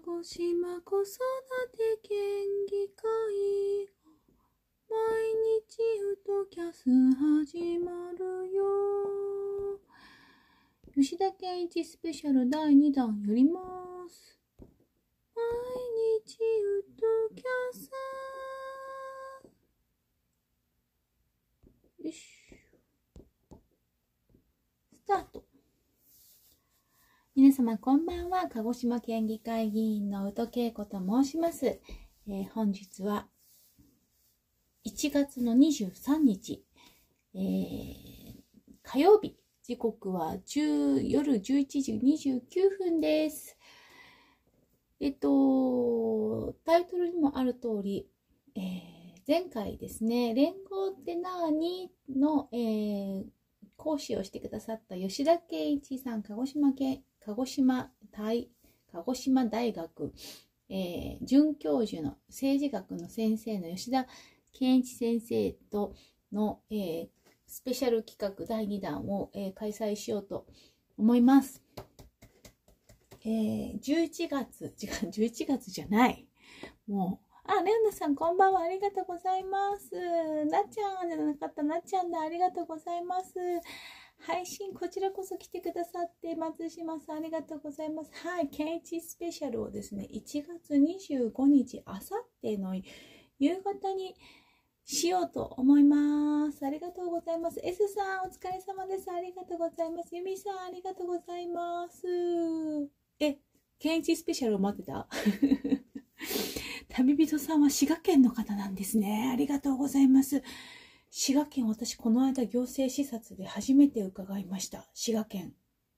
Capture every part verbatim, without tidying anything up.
児島子育て県議会毎日ウトキャス始まるよ。吉田健一スペシャルだいにだんやります。毎日ウトキャスよしスタート。皆様こんばんは。鹿児島県議会議員の宇都恵子と申します、えー、本日はいちがつのにじゅうさんにち、えー、火曜日、時刻は夜じゅういちじにじゅうきゅうふんです。えっとタイトルにもある通り、えー、前回ですね、連合ってなーにの、えー、講師をしてくださった吉田健一さん、鹿児島県鹿児島大鹿児島大学、えー、准教授の政治学の先生の吉田健一先生との、えー、スペシャル企画だいにだんを、えー、開催しようと思います。えー、じゅういちがつ、違う、じゅういちがつじゃない。もう、あ、レオナさんこんばんは。ありがとうございます。なっちゃんじゃなかった、なっちゃんだ。ありがとうございます。配信こちらこそ来てくださって松島さんありがとうございます。はい、ケンイチスペシャルをですね、いちがつにじゅうごにち、あさっての夕方にしようと思います。ありがとうございます。S さんお疲れ様です。ありがとうございます。ゆみさんありがとうございます。え、ケンイチスペシャルを待ってた旅人さんは滋賀県の方なんですね。ありがとうございます。滋賀県、私この間行政視察で初めて伺いました。滋賀県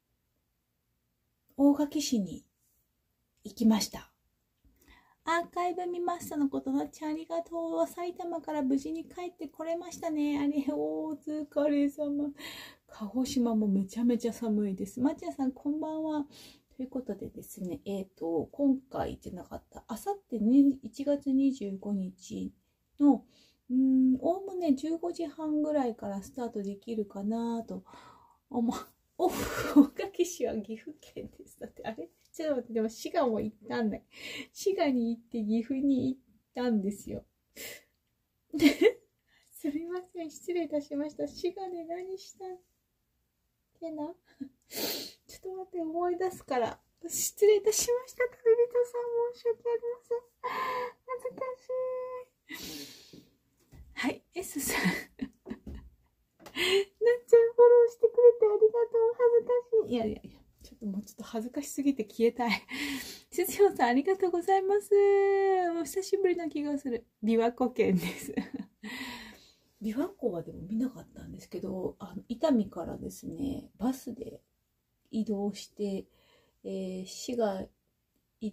大垣市に行きました。アーカイブ見ましたのことなっちゃんありがとう。埼玉から無事に帰ってこれましたね。あれ、お疲れ様。鹿児島もめちゃめちゃ寒いです。まっちゃんさんこんばんは。ということでですね、えっと、今回じゃなかった、あさっていちがつにじゅうごにちのうーん、おおむねじゅうごじはんぐらいからスタートできるかなと思う。大垣市は岐阜県です。だって、あれちょっと待って、でも滋賀も行ったんだよ。滋賀に行って岐阜に行ったんですよ。すみません、失礼いたしました。滋賀で何したっけなちょっと待って、思い出すから。失礼いたしました。旅人さん、申し訳ありません。恥ずかしい。はい、S さん。なっちゃん、フォローしてくれてありがとう。恥ずかしい。いやいやいや、ちょっともうちょっと恥ずかしすぎて消えたい。しずよさん、ありがとうございます。お久しぶりな気がする。琵琶湖県です。琵琶湖はでも見なかったんですけど、あの伊丹からですね、バスで移動して、えー、滋賀行って、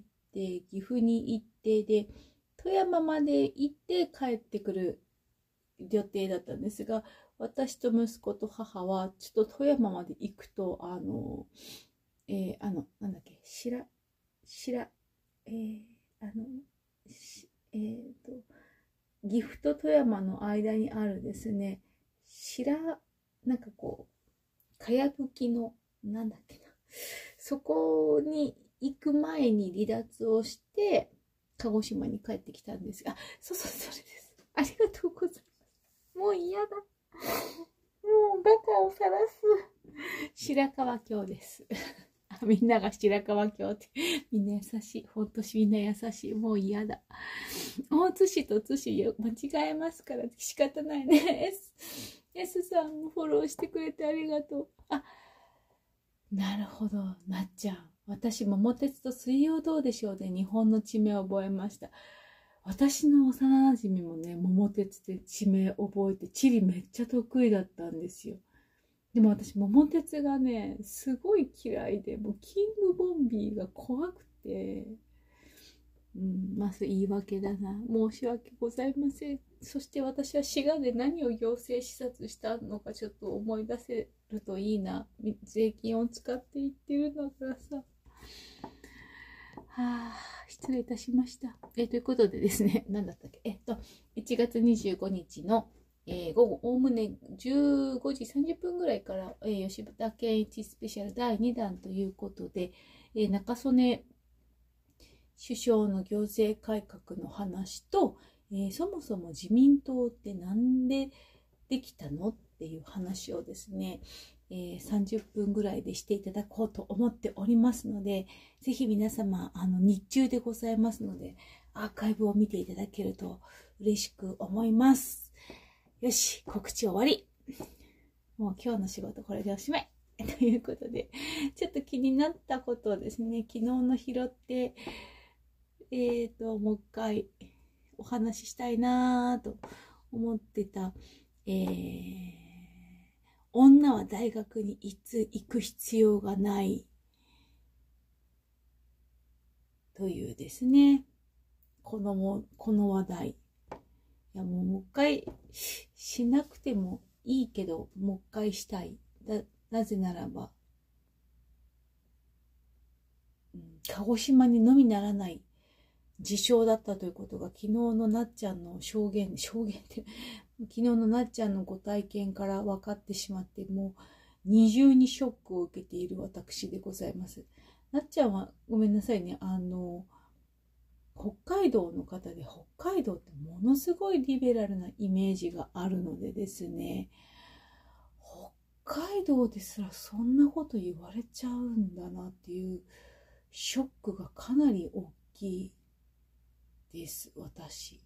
岐阜に行って、で、富山まで行って帰ってくる予定だったんですが、私と息子と母はちょっと富山まで行くとあの、えー、あのなんだっけ白白えー、あのえー、と岐阜と富山の間にあるですね、白なんかこうかやぶきのなんだっけな、そこに行く前に離脱をして鹿児島に帰ってきたんですが、あ、そうそうそれです。ありがとうございます。もう嫌だ。もうバカを晒す。白川郷です。みんなが白川郷って。みんな優しい。ほんとみんな優しい。もう嫌だ。大津市と津市間違えますから仕方ないね。S, S さんもフォローしてくれてありがとう。あ、なるほど。なっちゃん。私、桃鉄と水曜どうでしょうで日本の地名を覚えました。私の幼馴染もね、桃鉄で地名覚えて、地理めっちゃ得意だったんですよ。でも私、桃鉄がね、すごい嫌いで、もうキングボンビーが怖くて、うん、まあ、言い訳だな。申し訳ございません。そして私は滋賀で何を行政視察したのかちょっと思い出せるといいな。税金を使って言ってるんだからさ。はあ、失礼いたしました。えということでですね、何だったっけ、えっと、いちがつにじゅうごにちの、えー、午後、おおむねじゅうごじさんじゅっぷんぐらいから、えー、吉田健一スペシャルだいにだんということで、えー、中曽根首相の行政改革の話と、えー、そもそも自民党ってなんでできたのっていう話をですね、えー、さんじゅっぷんぐらいでしていただこうと思っておりますので、ぜひ皆様、あの、日中でございますので、アーカイブを見ていただけると嬉しく思います。よし、告知終わり。もう今日の仕事これでおしまい。ということで、ちょっと気になったことをですね、昨日の拾って、えーと、もう一回お話ししたいなと思ってた、えー、女は大学にいつ行く必要がないというですね、このも、この話題。いやもうもう一回しなくてもいいけど、もう一回したい。だ、なぜならば、うん、鹿児島にのみならない事象だったということが昨日のなっちゃんの証言、証言って昨日のなっちゃんのご体験から分かってしまって、もう二重にショックを受けている私でございます。なっちゃんはごめんなさいね、あの北海道の方で、北海道ってものすごいリベラルなイメージがあるのでですね、北海道ですらそんなこと言われちゃうんだなっていうショックがかなり大きいです、私。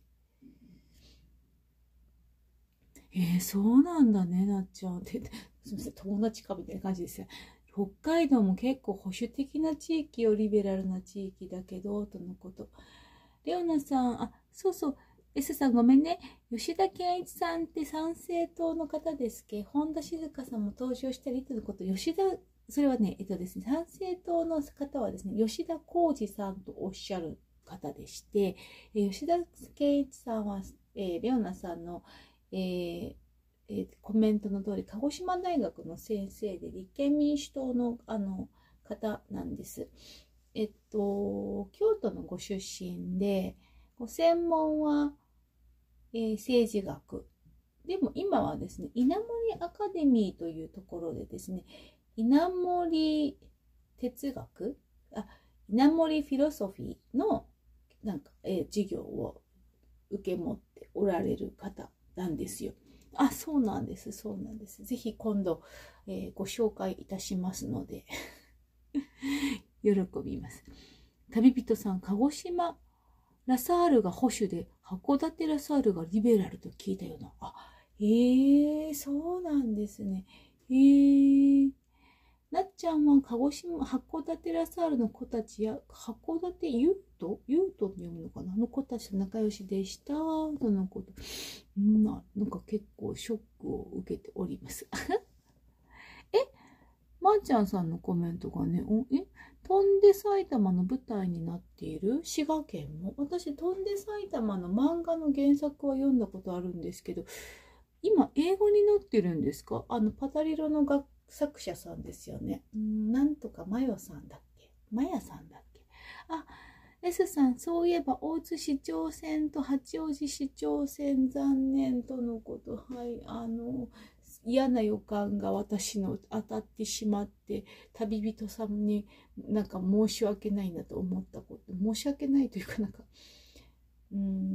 えー、そうなんだね、なっちゃんって。すみません、友達かみたいな感じですよ。北海道も結構保守的な地域よ、リベラルな地域だけど、とのこと。レオナさん、あ、そうそう、S さんごめんね。吉田健一さんって参政党の方ですっけ？本田静香さんも登場したりとのこと、吉田、それはね、えっとですね、参政党の方はですね、吉田浩二さんとおっしゃる方でして、え吉田健一さんは、えー、レオナさんの、えーえー、コメントの通り、鹿児島大学の先生で、立憲民主党の、あの方なんです。えっと、京都のご出身で、ご専門は、えー、政治学。でも今はですね、稲森アカデミーというところでですね、稲森哲学あ、稲森フィロソフィーのなんか、えー、授業を受け持っておられる方なんですよ。あ、そうなんです、そうなんです。ぜひ今度、えー、ご紹介いたしますので、喜びます。旅人さん、鹿児島ラサールが保守で、函館ラサールがリベラルと聞いたような。あ、えー、そうなんですね。えー。なっちゃんは鹿児島、函館ラサールの子たちや、函館ユートユートって読むのかなの子たちと仲良しでした。とのこと。な、なんか結構ショックを受けております。えまーちゃんさんのコメントがね、おえ飛んで埼玉の舞台になっている滋賀県も、私飛んで埼玉の漫画の原作は読んだことあるんですけど、今英語になってるんですか？あのパタリロの学作者さんですよね。んなんとかマヨさんだっけ？マヤさんだっけ？あ、S さん、そういえば大津市長選と八王子市長選残念とのこと。はい、あの嫌な予感が私の当たってしまって、旅人さんになんか申し訳ないなと思ったこと、申し訳ないというかなんか、うん、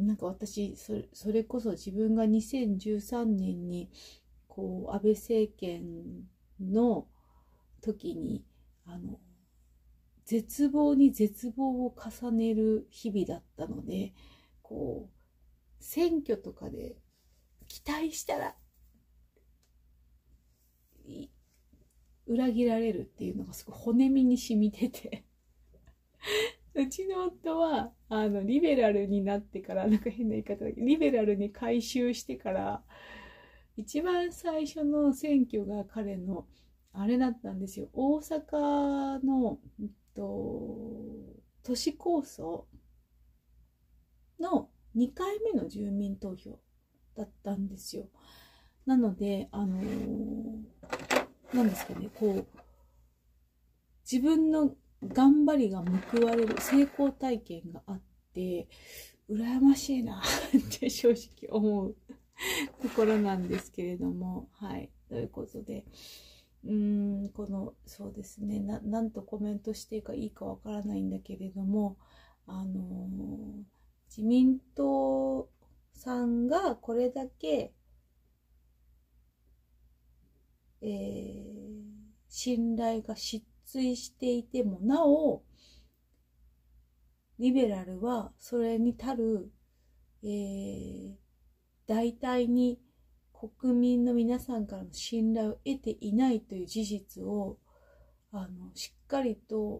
なんか私それ、それこそ自分がにせんじゅうさんねんにこう安倍政権の時にあの絶望に絶望を重ねる日々だったので、こう選挙とかで期待したら裏切られるっていうのがすごい骨身に染みててうちの夫はあのリベラルになってから、なんか変な言い方だけど、リベラルに改宗してから一番最初の選挙が彼のあれだったんですよ。大阪の、えっと、都市構想のにかいめの住民投票だったんですよ。なので、あのー、なんですかね、こう、自分の頑張りが報われる成功体験があって、羨ましいなって正直思うところなんですけれども、はい。ということで、うーん、この、そうですね、な、なんとコメントしていいかいいかわからないんだけれども、 あの自民党さんがこれだけ、えー、信頼が失墜していてもなお、リベラルはそれに足る、えー、代替に国民の皆さんからの信頼を得ていないという事実をあのしっかりと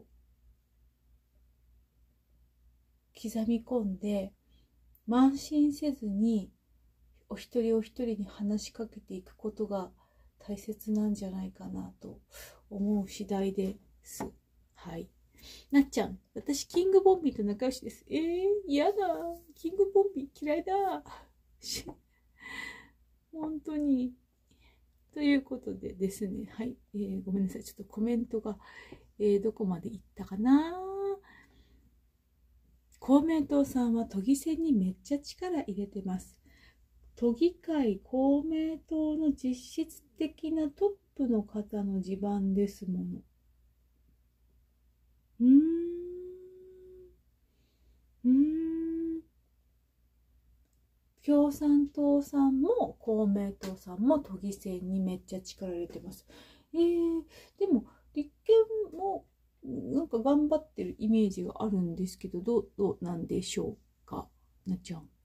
刻み込んで、慢心せずにお一人お一人に話しかけていくことが大切なんじゃないかなと思う次第です。はい。なっちゃん、私キングボンビーと仲良しです。えー、嫌だ。キングボンビー嫌いだ。本当に。ということでですね、はい、えー、ごめんなさい。ちょっとコメントが、えー、どこまでいったかな。公明党さんは都議選にめっちゃ力入れてます。都議会公明党の実質的なトップの方の地盤ですもの。うーん。うーん。共産党さんも公明党さんも都議選にめっちゃ力入れてます。えー、でも立憲もなんか頑張ってるイメージがあるんですけど、どう、どうなんでしょうか、なっちゃん。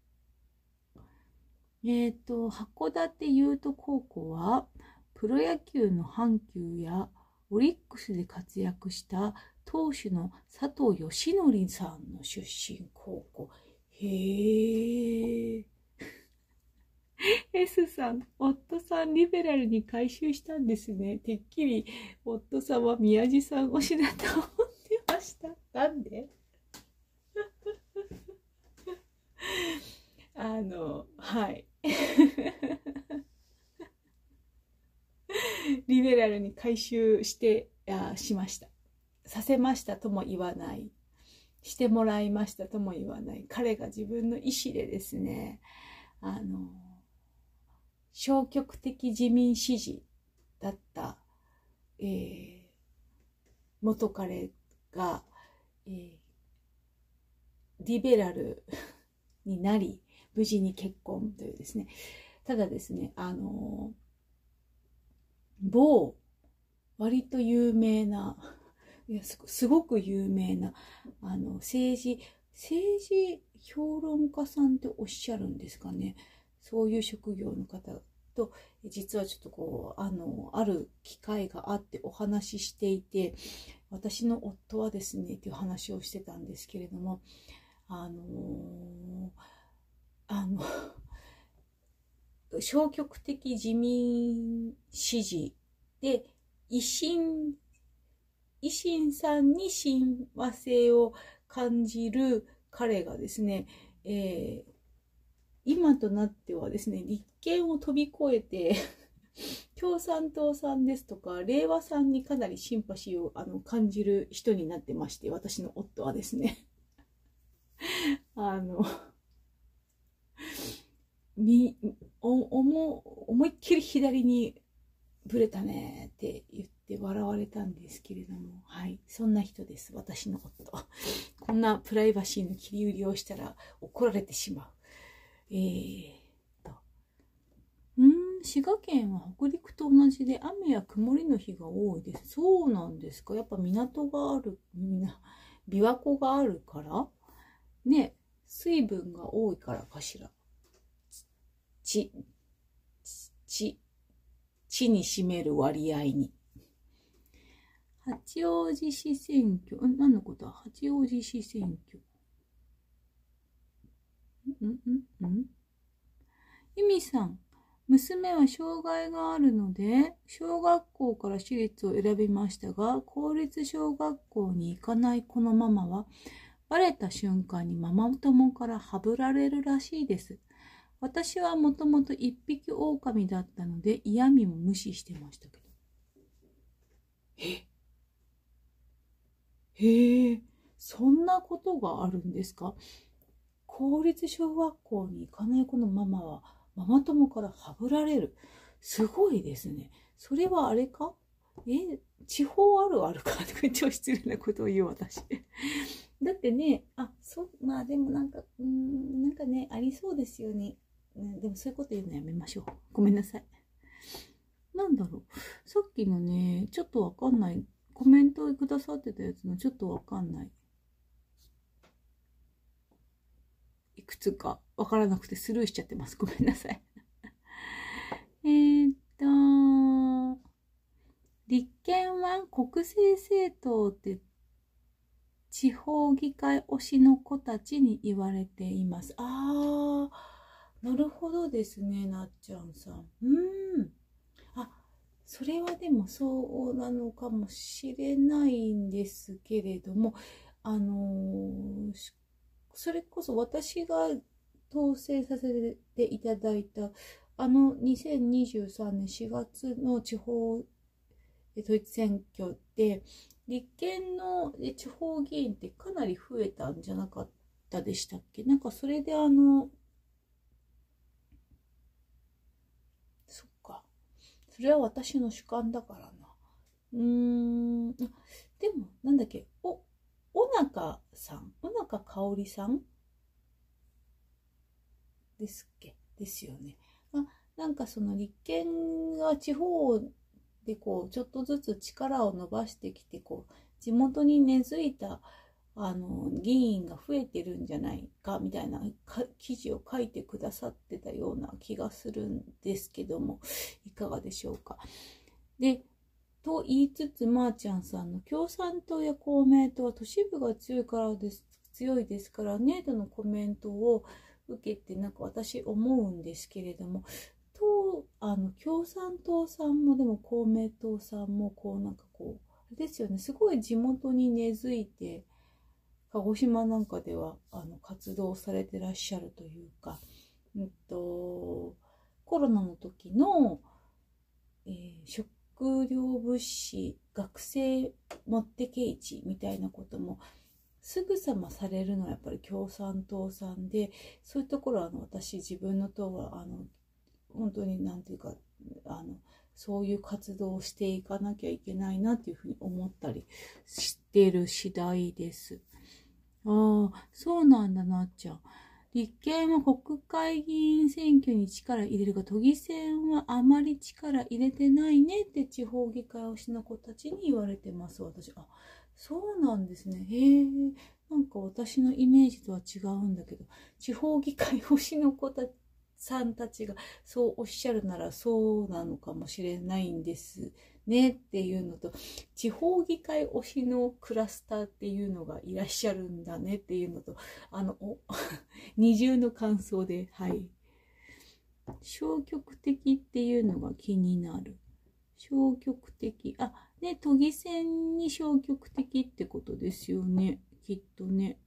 えっと、函館優斗高校は、プロ野球の阪急やオリックスで活躍した投手の佐藤義則さんの出身高校。へー。S さん、夫さんリベラルに改宗したんですね。てっきり夫さんは宮地さん推しだと思ってました。なんであの、はい。リベラルに改宗してあしました。させましたとも言わない。してもらいましたとも言わない。彼が自分の意思でですね、あの、消極的自民支持だった、えー、元彼が、えー、リベラルになり、無事に結婚というですね。ただですね、あの、某、割と有名な、いやす、すごく有名な、あの、政治、政治評論家さんっておっしゃるんですかね。そういう職業の方と、実はちょっとこう、あの、ある機会があってお話ししていて、私の夫はですね、っていう話をしてたんですけれども、あのー、あの、消極的自民支持で、維新、維新さんに親和性を感じる彼がですね、えー、今となってはですね、立憲を飛び越えて共産党さんですとか令和さんにかなりシンパシーをあの感じる人になってまして、私の夫はですねあのみお思思いっきり左にぶれたねって言って笑われたんですけれども、はい、そんな人です、私の夫。こんなプライバシーの切り売りをしたら怒られてしまう。えーとうん、滋賀県は北陸と同じで雨や曇りの日が多いです。そうなんですか。やっぱ港がある、みんな琵琶湖があるからね、水分が多いからかしら。地、地、地に占める割合に。八王子市選挙、ん何のことは八王子市選挙。んんんんゆみさん、娘は障害があるので、小学校から私立を選びましたが、公立小学校に行かないこのママは、バレた瞬間にママ友からはぶられるらしいです。私はもともと一匹狼だったので、嫌味も無視してましたけど。えへえ、そんなことがあるんですか？公立小学校に行かない子のママは、ママ友からはぶられる。すごいですね。それはあれか？え、地方あるあるかとか超失礼なことを言う私。 だってね、あ、そう、まあでもなんか、うーん、なんかね、ありそうですよね。うん、でもそういうこと言うのやめましょう。ごめんなさい。なんだろう。さっきのね、ちょっとわかんない、コメントをくださってたやつのちょっとわかんない。いくつかわからなくてスルーしちゃってます。ごめんなさい。えーっと、立憲は国政政党って地方議会推しの子たちに言われています。あー、なるほどですね、なっちゃんさん。うーん。あ、それはでもそうなのかもしれないんですけれども、あのーそれこそ私が当選させていただいた、あのにせんにじゅうさんねんしがつの地方統一選挙で、立憲の地方議員ってかなり増えたんじゃなかったでしたっけ。なんかそれであの、そっか。それは私の主観だからな。うーん。でも、なんだっけ、お、小中さん、小中香織さんですっけですよね。あ、なんかその立憲が地方でこうちょっとずつ力を伸ばしてきて、こう地元に根付いたあの議員が増えてるんじゃないかみたいな記事を書いてくださってたような気がするんですけども、いかがでしょうか。でと言いつつ、まーちゃんさんの共産党や公明党は都市部が強いからです強いですからねとのコメントを受けて、なんか私思うんですけれども、とあの共産党さんもでも公明党さんもこうなんかこうあれですよね、すごい地元に根付いて鹿児島なんかではあの活動されてらっしゃるというか、うんとコロナの時の、えー、食料物資学生持ってけ市みたいなこともすぐさまされるのはやっぱり共産党さんで、そういうところはあの私自分の党はあの本当になんていうか、あのそういう活動をしていかなきゃいけないなっていうふうに思ったりしている次第です。ああ、そうなんだなっちゃん。立憲は国会議員選挙に力入れるが、都議選はあまり力入れてないねって地方議会推しの子たちに言われてます、私。あ、そうなんですね。へえ、なんか私のイメージとは違うんだけど、地方議会推しの子たちさんたちがそうおっしゃるならそうなのかもしれないんですねっていうのと、地方議会推しのクラスターっていうのがいらっしゃるんだねっていうのと、あの二重の感想で、はい、消極的っていうのが気になる。消極的、あね、都議選に消極的ってことですよね、きっとね。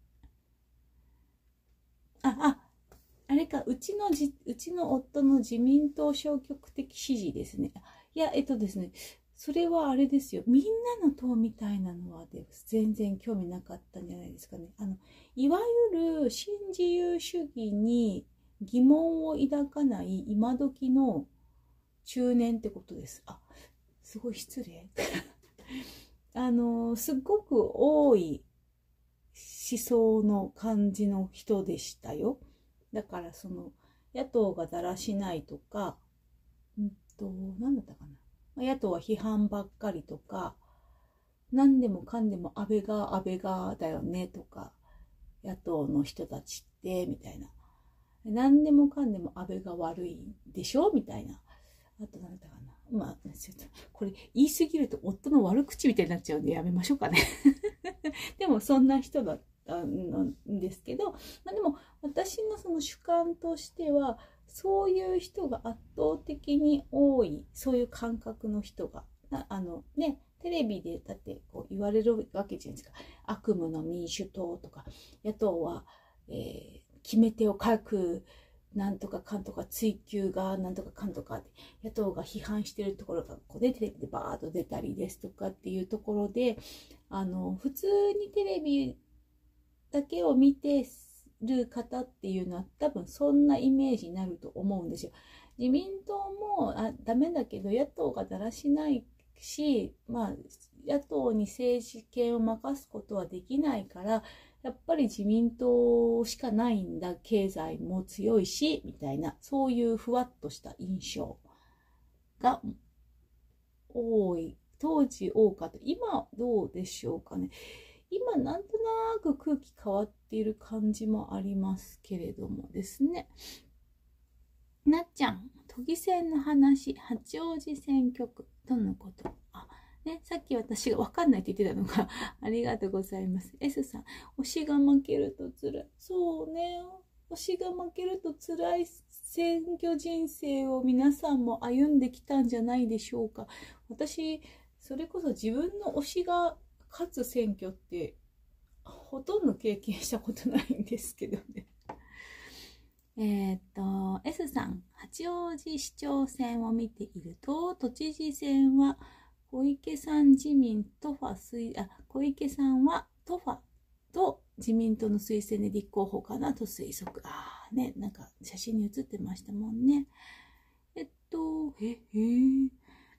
あああれか、うちのじ、うちの夫の自民党消極的支持ですね。いや、えっとですね、それはあれですよ。みんなの党みたいなのは全然興味なかったんじゃないですかね。あの、いわゆる新自由主義に疑問を抱かない今時の中年ってことです。あ、すごい失礼。あの、すごく多い思想の感じの人でしたよ。だからその野党がだらしないとか、うんと何だったかな、野党は批判ばっかりとか、何でもかんでも安倍が安倍がだよねとか、野党の人たちってみたいな、何でもかんでも安倍が悪いでしょみたいな。あと何だったかな、まあちょっとこれ言い過ぎると夫の悪口みたいになっちゃうんでやめましょうかね。でもそんな人だったんですけど、まあ、でも私のその主観としては、そういう人が圧倒的に多い、そういう感覚の人が、あのね、テレビでだってこう言われるわけじゃないですか。悪夢の民主党とか、野党は、えー、決め手を書く、なんとかかんとか追及がなんとかかんとかで野党が批判してるところがこう、ね、テレビでバーッと出たりですとかっていうところで、あの普通にテレビだけを見てる方っていうのは多分そんなイメージになると思うんですよ。自民党もあダメだけど野党がだらしないし、まあ野党に政治権を任すことはできないから、 やっぱり自民党しかないんだ、経済も強いし、みたいな、そういうふわっとした印象が多い。当時多かった。今どうでしょうかね。今なんとなく空気変わっている感じもありますけれどもですね。なっちゃん、都議選の話、八王子選挙区とのこと。あ、ね、さっき私が分かんないって言ってたのがありがとうございます。S さん、推しが負けるとつらい。そうね、推しが負けるとつらい選挙人生を皆さんも歩んできたんじゃないでしょうか。私、それこそ自分の推しが勝つ選挙ってほとんど経験したことないんですけどね。えっと S さん、八王子市長選を見ていると、都知事選は小池さん自民トファ推あ小池さんはトファと自民党の推薦で立候補かなと推測。ああね、なんか写真に写ってましたもんね。えっとえへえ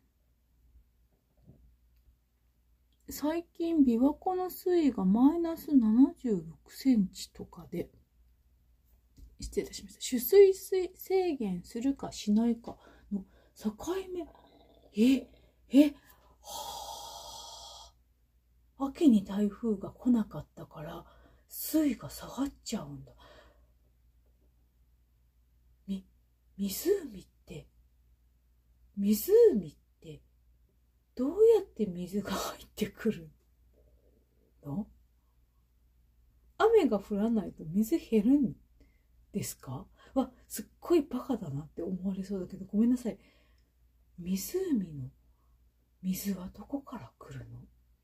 最近琵琶湖の水位がマイナスななじゅうろくセンチとかで、失礼いたしました。取水制限するかしないかの境目。え、え、はあ。秋に台風が来なかったから、水位が下がっちゃうんだ。み、湖って、湖って、どうやって水が入ってくるの？雨が降らないと水減るんですか？わ、すっごいバカだなって思われそうだけど、ごめんなさい。湖の水はどこから来るの？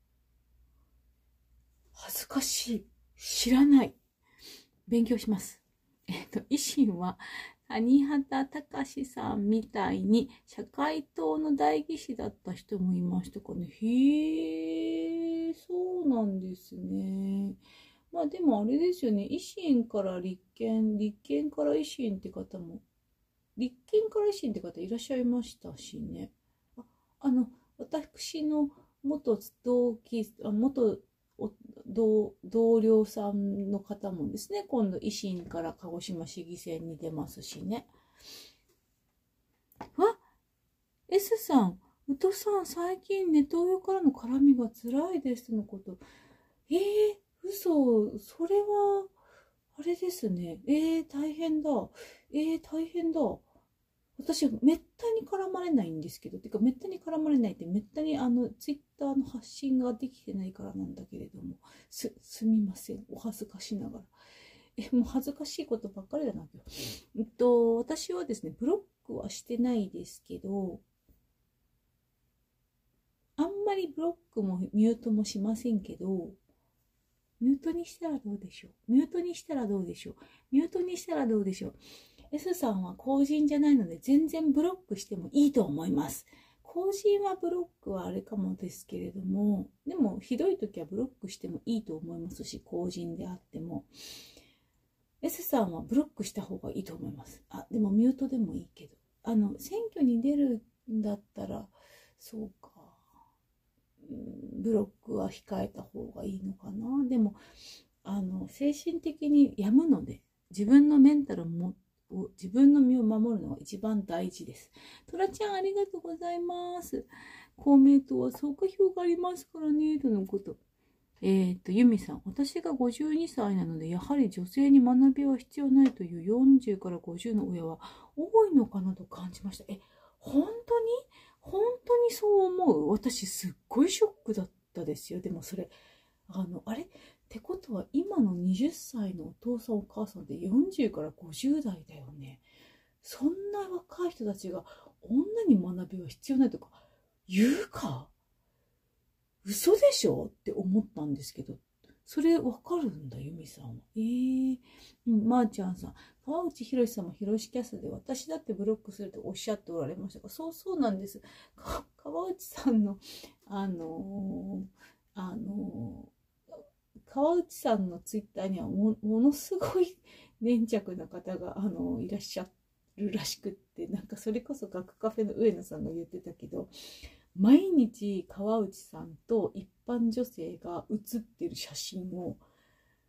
恥ずかしい。知らない。勉強します。えっと、維新は谷畑隆さんみたいに社会党の代議士だった人もいましたかね。へえ、そうなんですね。まあでもあれですよね。維新から立憲、立憲から維新って方も、立憲から維新って方いらっしゃいましたしね。あ、あの、私の元同期、あ元同同僚さんの方もですね、今度維新から鹿児島市議選に出ますしね。わ、S さん、宇都さん、最近ネトウヨからの絡みが辛いですのこと。えー、嘘、それは、あれですね。えー、大変だ。えー、大変だ。私、めったに絡まれないんですけど、てか、めったに絡まれないって、めったにあの、ツイッターの発信ができてないからなんだけれども、す、すみません。お恥ずかしながら。え、もう恥ずかしいことばっかりだな、今日。えっと、私はですね、ブロックはしてないですけど、あんまりブロックもミュートもしませんけど、ミュートにしたらどうでしょう。ミュートにしたらどうでしょう。ミュートにしたらどうでしょう。S さんは公人じゃないので全然ブロックしてもいいと思います。公人はブロックはあれかもですけれども、でもひどい時はブロックしてもいいと思いますし、公人であっても。S さんはブロックした方がいいと思います。あ、でもミュートでもいいけど。あの、選挙に出るんだったら、そうか。ブロックは控えた方がいいのかな。でも、あの、精神的に病むので、自分のメンタルもを自分の身を守るのが一番大事です。トラちゃんありがとうございます。公明党は総下票がありますからね、とのこと。えっと、ユミさん、私がごじゅうにさいなので、やはり女性に学びは必要ないというよんじゅうからごじゅうの親は多いのかなと感じました。え、本当に本当にそう思う？私すっごいショックだったですよ。でもそれ、あの、あれってことは今のはたちのお父さんお母さんでよんじゅうからごじゅう代だよね。そんな若い人たちが女に学びは必要ないとか言うか？嘘でしょって思ったんですけど、それわかるんだ、ユミさんは。えー、うん、まー、あ、ちゃんさん、川内博さんも広しキャスで、私だってブロックするとおっしゃっておられましたが、そうそうなんです。川内さんの、あのー、あのー、川内さんのツイッターにはも、ものすごい粘着な方が、あのー、いらっしゃるらしくって、なんかそれこそ学カフェの上野さんが言ってたけど、毎日川内さんと一般女性が写ってる写真を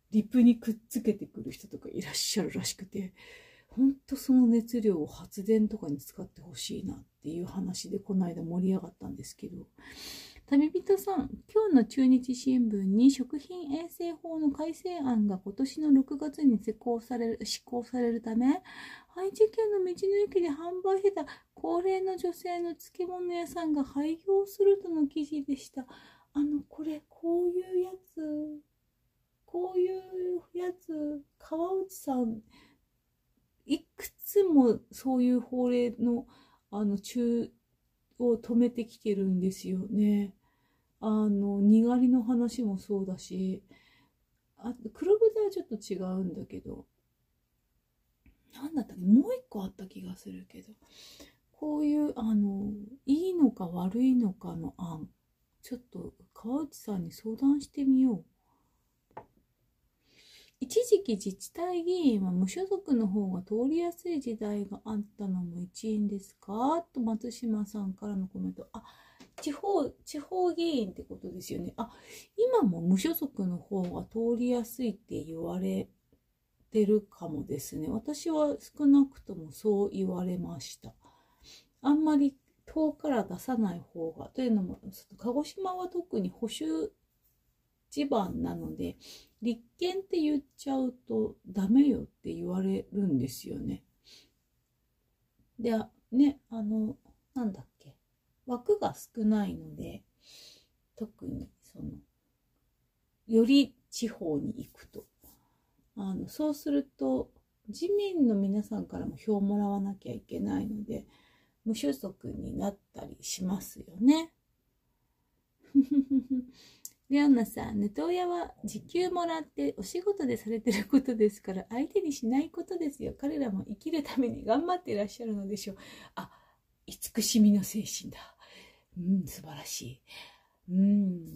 リプにくっつけてくる人とかいらっしゃるらしくて、ほんとその熱量を発電とかに使ってほしいなっていう話でこの間盛り上がったんですけど、旅人さん、今日の中日新聞に食品衛生法の改正案が今年のろくがつに施行される、施行されるため、愛知県の道の駅で販売してた高齢の女性の漬物屋さんが廃業するとの記事でした。あの、これ、こういうやつ、こういうやつ、川内さん、いくつもそういう法令の、あの、中を止めてきてるんですよね。あの、にがりの話もそうだし、あと、黒豚はちょっと違うんだけど、なんだったっけ、もう一個あった気がするけど、こういう、あの、いいのか悪いのかの案、ちょっと川内さんに相談してみよう。一時期自治体議員は無所属の方が通りやすい時代があったのも一因ですかと松島さんからのコメント。あ、地方、地方議員ってことですよね。あ、今も無所属の方が通りやすいって言われてるかもですね。私は少なくともそう言われました。あんまり党から出さない方が、というのも、鹿児島は特に保守地盤なので、立憲って言っちゃうとダメよって言われるんですよね。で、ね、あの、なんだっけ、枠が少ないので、特にその、より地方に行くと。あの、そうすると、自民の皆さんからも票をもらわなきゃいけないので、無所属になったりしますよね。リオンナさん、ネトウヤは時給もらってお仕事でされてることですから相手にしないことですよ。彼らも生きるために頑張っていらっしゃるのでしょう。あ、慈しみの精神だ。うん、素晴らしい。うん。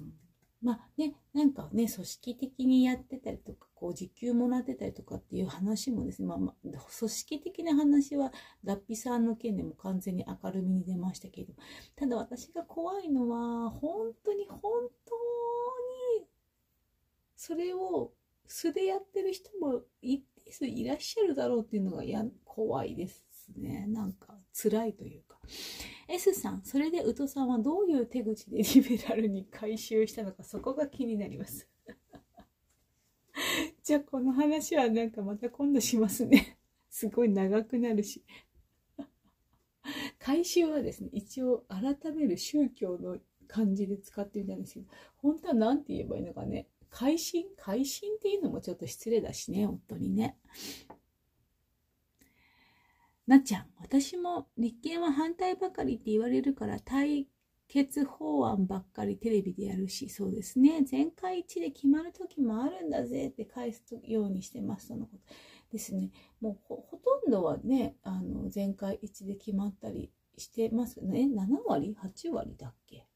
まあね、なんかね、組織的にやってたりとか、こう時給もらってたりとかっていう話もですね、まあ、まあ、組織的な話は脱皮さんの件でも完全に明るみに出ましたけど、ただ私が怖いのは、本当に本当に、それを素でやってる人も一定数いらっしゃるだろうっていうのがや怖いですね。なんか辛いというか。S さん、それで宇都さんはどういう手口でリベラルに回収したのか、そこが気になります。じゃあこの話はなんかまた今度しますね。すごい長くなるし。回収はですね、一応改める宗教の漢字で使ってみたんですけど、本当は何て言えばいいのかね。改心改心っていうのもちょっと失礼だしね、本当にね。なっちゃん、私も立憲は反対ばかりって言われるから対決法案ばっかりテレビでやるし、そうですね、全会一致で決まる時もあるんだぜって返すようにしてますとのことですね。もう ほ, ほとんどはね、あの全会一致で決まったりしてますね。ななわり ?はち 割だっけ。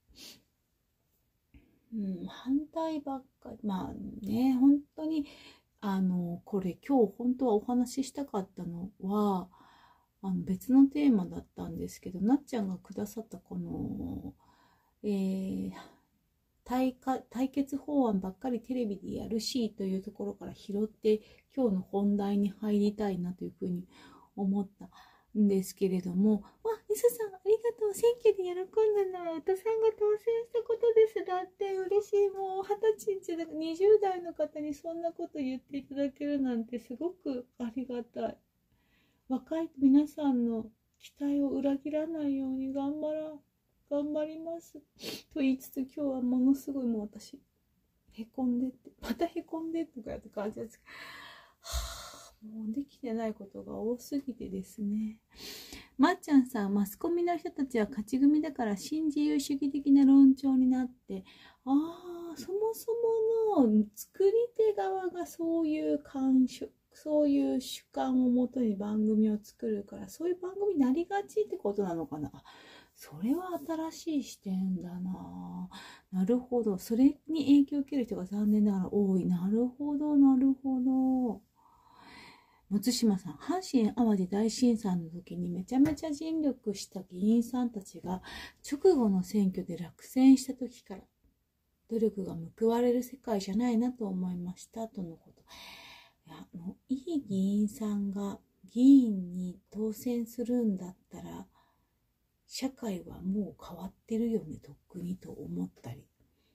うん、反対ばっかり。まあね、本当に、あの、これ今日本当はお話ししたかったのは、あの別のテーマだったんですけど、なっちゃんがくださったこの、えー、対か対決法案ばっかりテレビでやるしというところから拾って今日の本題に入りたいなというふうに思ったんですけれども、わ、リサさんありがとう。選挙で喜んだのは宇多さんが当選したことです。だって嬉しい。もうはたちじゃなくにじゅう代の方にそんなこと言っていただけるなんてすごくありがたい。若い皆さんの期待を裏切らないように頑張ら頑張りますと言いつつ、今日はものすごいもう私へこんでってまたへこんでとかやって感じです。はあ、もうできてないことが多すぎてですね。まっちゃんさん、マスコミの人たちは勝ち組だから新自由主義的な論調になって、ああ、そもそもの作り手側がそういう感触そういう主観をもとに番組を作るから、そういう番組になりがちってことなのかな。それは新しい視点だな。なるほど。それに影響を受ける人が残念ながら多い。なるほど、なるほど。松島さん、阪神・淡路大震災の時にめちゃめちゃ尽力した議員さんたちが直後の選挙で落選した時から努力が報われる世界じゃないなと思いましたとのこと。いや、もういい議員さんが議員に当選するんだったら社会はもう変わってるよね、とっくにと思ったり。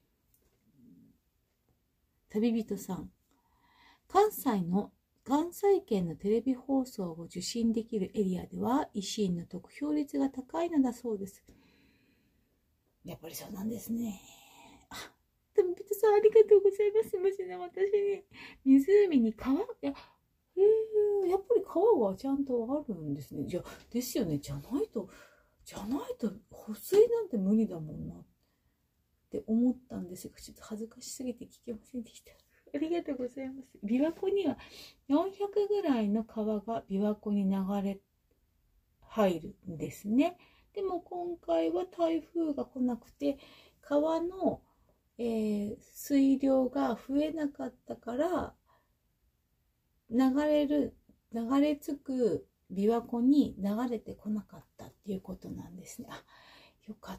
旅人さん、関西の関西圏のテレビ放送を受信できるエリアでは維新の得票率が高いのだそうです。やっぱりそうなんですね。あ、旅人さんありがとうございます。もしね、私に湖に川、いや、えー、やっぱり川がちゃんとあるんですね。じゃですよね。じゃないと、じゃないと保水なんて無理だもんなって思ったんですが、ちょっと恥ずかしすぎて聞けませんでした。ありがとうございます。琵琶湖にはよんひゃくぐらいの川が琵琶湖に流れ入るんですね。でも今回は台風が来なくて川の、えー、水量が増えなかったから流れる流れ着く琵琶湖に流れてこなかったっていうことなんですね。あ、よかった。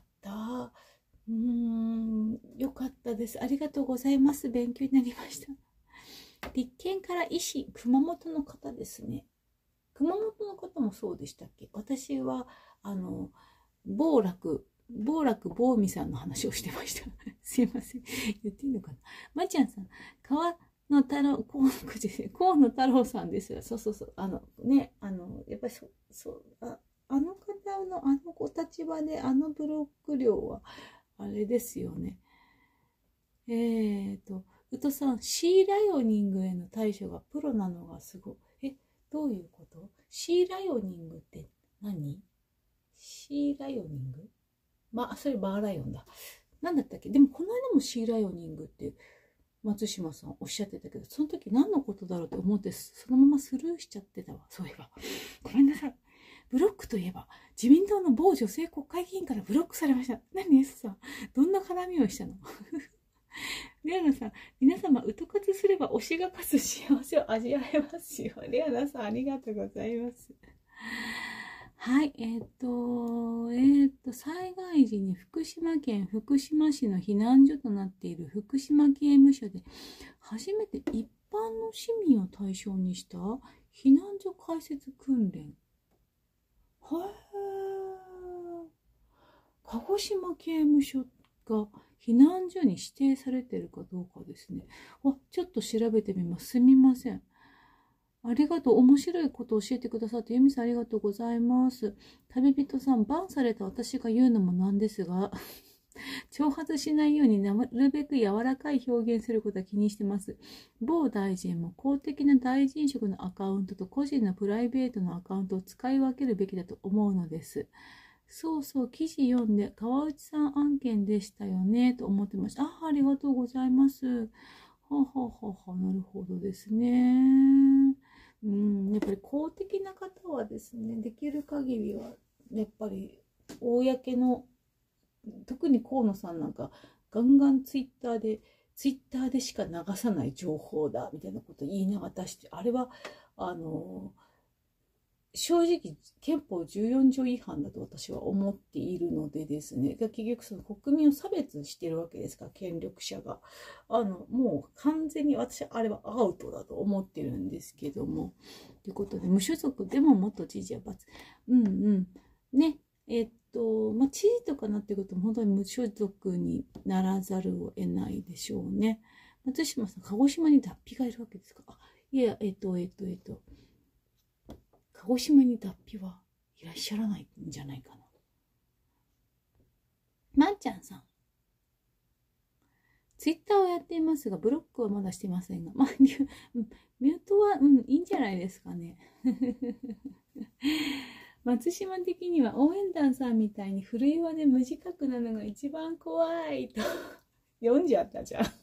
うーん、よかったです。ありがとうございます。勉強になりました。立憲から維新、熊本の方ですね。熊本の方もそうでしたっけ？私は、あの、暴落、暴落暴美さんの話をしてました。すいません。言っていいのかな？まちゃんさん、川の太郎、河野太郎さんですよ。そうそうそう。あの、ね、あの、やっぱりそ、そう、あ、あの方の、あのお立場で、あのブロック量は、あれですよね。えーと、宇都さん、シーライオニングへの対処がプロなのがすごい。え、どういうこと？シーライオニングって何？シーライオニング？まあ、それバーライオンだ。なんだったっけ？でもこの間もシーライオニングって松島さんおっしゃってたけど、その時何のことだろうと思ってそのままスルーしちゃってたわ。そういえば。ごめんなさい。ブロックといえば、自民党の某女性国会議員からブロックされました。何 S さん、どんな絡みをしたの？レアナさん、皆様、うと活すれば推しが勝つ幸せを味わえますよ。レアナさん、ありがとうございます。はい、えっ、ー、と、えっ、ー、と、災害時に福島県福島市の避難所となっている福島刑務所で、初めて一般の市民を対象にした避難所開設訓練。はー。鹿児島刑務所が避難所に指定されているかどうかですね。あ、ちょっと調べてみます。すみません。ありがとう。面白いことを教えてくださって、ユミさんありがとうございます。旅人さん、バンされた私が言うのもなんですが、挑発しないようになるべく柔らかい表現することは気にしてます。某大臣も公的な大臣職のアカウントと個人のプライベートのアカウントを使い分けるべきだと思うのです。そうそう、記事読んで川内さん案件でしたよねと思ってました。あ、ありがとうございます。はははは、なるほどですね。うん、やっぱり公的な方はですね、できる限りはやっぱり公の、特に河野さんなんかガンガンツイッターでツイッターでしか流さない情報だみたいなこと言いながら出して、あれはあの正直憲法じゅうよん条違反だと私は思っているのでですね、結局その国民を差別してるわけですから、権力者があのもう完全に私あれはアウトだと思ってるんですけども、ということで無所属でも元知事は罰、うんうんね、えっとまあ知事とかなってくると本当に無所属にならざるを得ないでしょうね。松島さん、鹿児島に脱皮がいるわけですか？あ、いや、えっとえっとえっと鹿児島に脱皮はいらっしゃらないんじゃないかな。まんちゃんさん、ツイッターをやっていますがブロックはまだしてませんが、まあ、ミュートは、うん、いいんじゃないですかね。松島的には応援団さんみたいに古岩で無自覚なのが一番怖いと読んじゃったじゃん。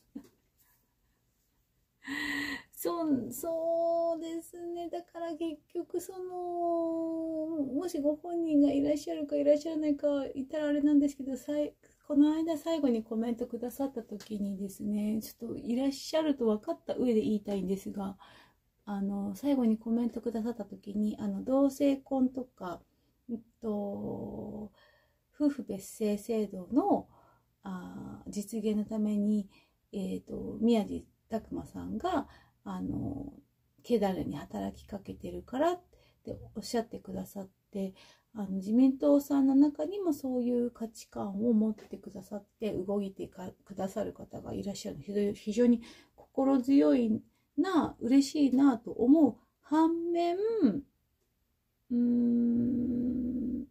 そう、そうですね。だから結局その、もしご本人がいらっしゃるかいらっしゃらないかいたらあれなんですけど、さいこの間最後にコメントくださった時にですね、ちょっといらっしゃると分かった上で言いたいんですが、あの、最後にコメントくださった時に、あの、同性婚とか、えっと、夫婦別姓制度の、あ実現のために、えっと、宮地拓馬さんが、あの、ケダルに働きかけてるからっておっしゃってくださって、あの自民党さんの中にもそういう価値観を持ってくださって動いてくださる方がいらっしゃるので、非常に心強いな、嬉しいなと思う反面、うーん、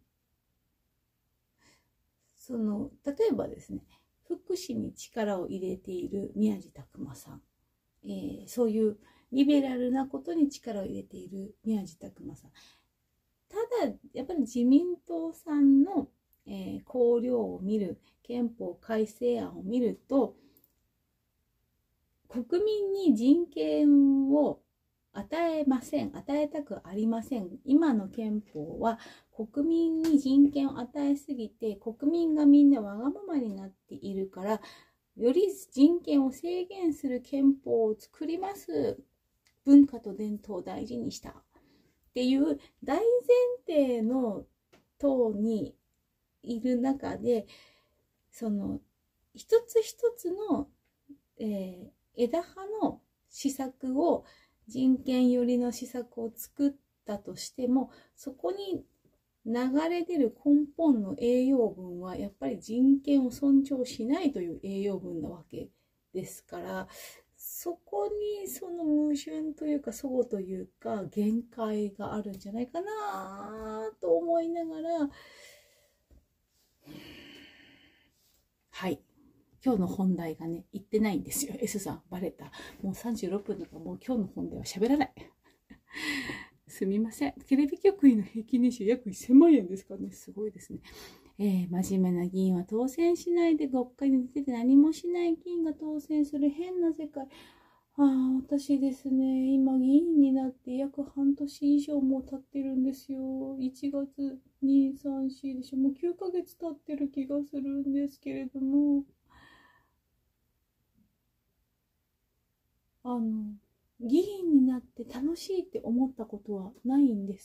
その例えばですね、福祉に力を入れている宮地拓馬さん、えー、そういうリベラルなことに力を入れている宮地拓馬さん、ただやっぱり自民党さんの、えー、綱領を見る、憲法改正案を見ると、国民に人権を与えません、与えたくありません。今の憲法は国民に人権を与えすぎて、国民がみんなわがままになっているから、より人権を制限する憲法を作ります。文化と伝統を大事にした。っていう大前提の党にいる中で、その一つ一つの、えー、枝葉の施策を、人権寄りの施策を作ったとしても、そこに流れ出る根本の栄養分はやっぱり人権を尊重しないという栄養分なわけですから、そこにその矛盾というか齟齬というか限界があるんじゃないかなと思いながら、はい、今日の本題がね言ってないんですよ。 S さんバレた。もうさんじゅうろっぷんだから、もう今日の本題は喋らないすみません。テレビ局員の平均年収約せんまんえんですからね。すごいですね。えー、真面目な議員は当選しないで、国会に出て何もしない議員が当選する変な世界。ああ、私ですね、今議員になって約半年以上も経ってるんですよ。いちがつに、さん、しでしょ。もうきゅうかげつ経ってる気がするんですけれども、あの、議員になって楽しいって思ったことはないんです。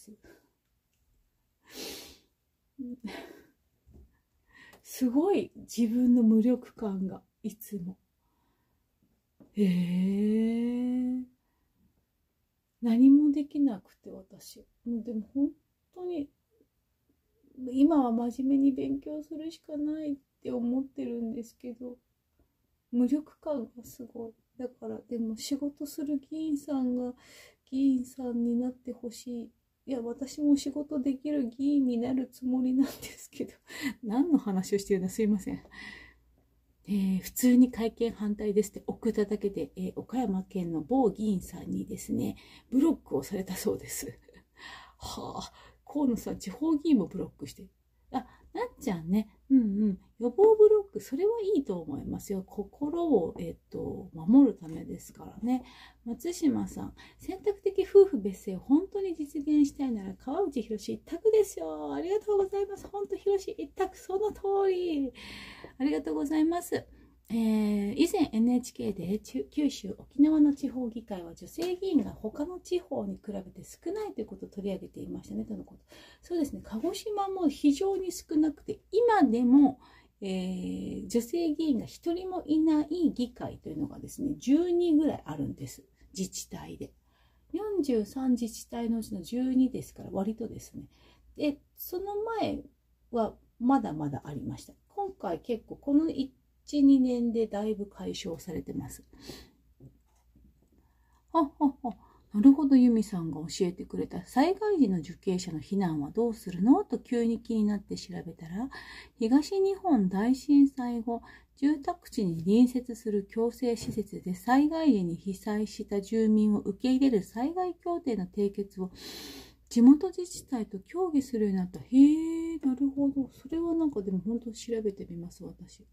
すごい自分の無力感がいつも。へえ。何もできなくて私。もうでも本当に今は真面目に勉強するしかないって思ってるんですけど、無力感がすごい。だからでも仕事する議員さんが議員さんになってほしい。いや、私も仕事できる議員になるつもりなんですけど何の話をしてるの、すいません。えー、普通に会見反対ですって送っただけで、えー、岡山県の某議員さんにですね、ブロックをされたそうです。はあ、河野さん、地方議員もブロックして。あ、なっちゃんね、うんうん、予防ブロック、それはいいと思いますよ。心を、えっと、守るためですからね。松島さん、選択的夫婦別姓を本当に実現したいなら、川内博士一択ですよ。ありがとうございます。本当、博士一択、その通り。ありがとうございます。えー、以前 エヌエイチケー で九州、沖縄の地方議会は女性議員が他の地方に比べて少ないということを取り上げていましたね、とのこと。そうですね、鹿児島も非常に少なくて、今でも、えー、女性議員が一人もいない議会というのがですね、じゅうにぐらいあるんです。自治体で。よんじゅうさん自治体のうちのじゅうにですから、割とですね。で、その前はまだまだありました。今回結構このいち、にねんでだいぶ解消されてます。はっはっは。なるほど、ユミさんが教えてくれた。災害時の受刑者の避難はどうするのと急に気になって調べたら、東日本大震災後、住宅地に隣接する共生施設で災害時に被災した住民を受け入れる災害協定の締結を地元自治体と協議するようになった。へえ、なるほど。それはなんかでも本当調べてみます、私。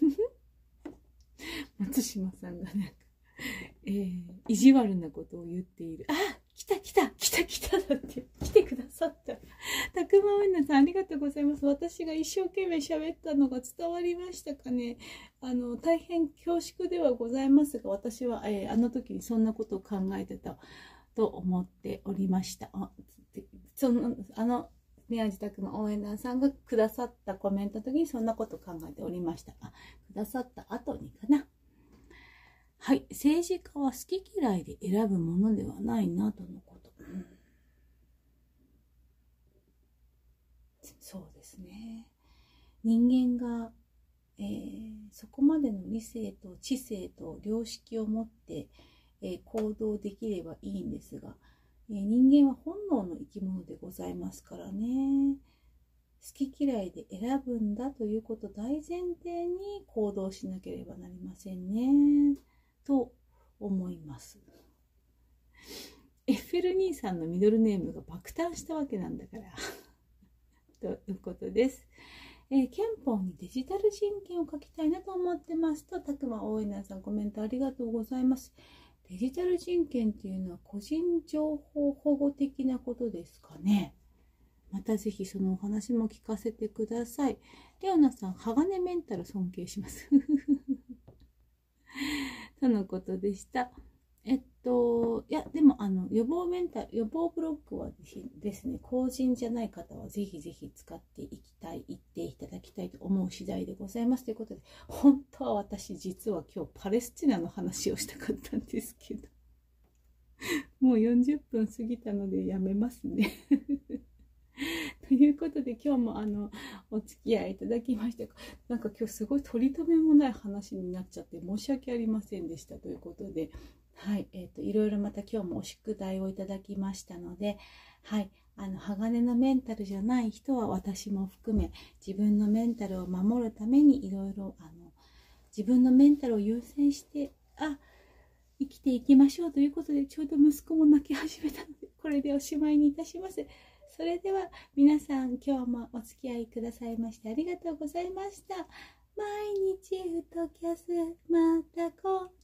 松島さんがなんか、えー、意地悪なことを言っている。あ、来た来た来た来ただって来てくださった。たくまうなさん、ありがとうございます。私が一生懸命喋ったのが伝わりましたかね。あの大変恐縮ではございますが、私は、えー、あの時にそんなことを考えてたと思っておりました。あ、そのあの宮地拓馬応援団さんがくださったコメントの時にそんなこと考えておりました。あ、くださった後にかな。はい。政治家は好き嫌いで選ぶものではないなとのこと。うん、そうですね。人間が、えー、そこまでの理性と知性と良識を持って、えー、行動できればいいんですが、えー、人間は本能の生き物でございますからね。好き嫌いで選ぶんだということを大前提に行動しなければなりませんね。と思います。エッフェル兄さんのミドルネームが爆誕したわけなんだからということです。えー、憲法にデジタル人権を書きたいなと思ってますと、たくま応援団さんコメントありがとうございます。デジタル人権っていうのは個人情報保護的なことですかね。またぜひそのお話も聞かせてください。レオナさん、鋼メンタル尊敬します。とのことでした。えっと、いや、でも、あの、予防メンタル、予防ブロックはですね、公人じゃない方はぜひぜひ使っていきたい、言っていただきたいと思う次第でございます。ということで、本当は私、実は今日パレスチナの話をしたかったんですけど、もうよんじゅっぷん過ぎたのでやめますね。ということで今日もあのお付き合いいただきまして、なんか今日すごい取り留めもない話になっちゃって申し訳ありませんでしたということで、はい、えっといろいろまた今日もお宿題をいただきましたので、はい、あの鋼のメンタルじゃない人は私も含め自分のメンタルを守るためにいろいろあの自分のメンタルを優先してあ生きていきましょうということで、ちょうど息子も泣き始めたのでこれでおしまいにいたします。それでは皆さん今日もお付き合いくださいましてありがとうございました。毎日ふとキャスまたこ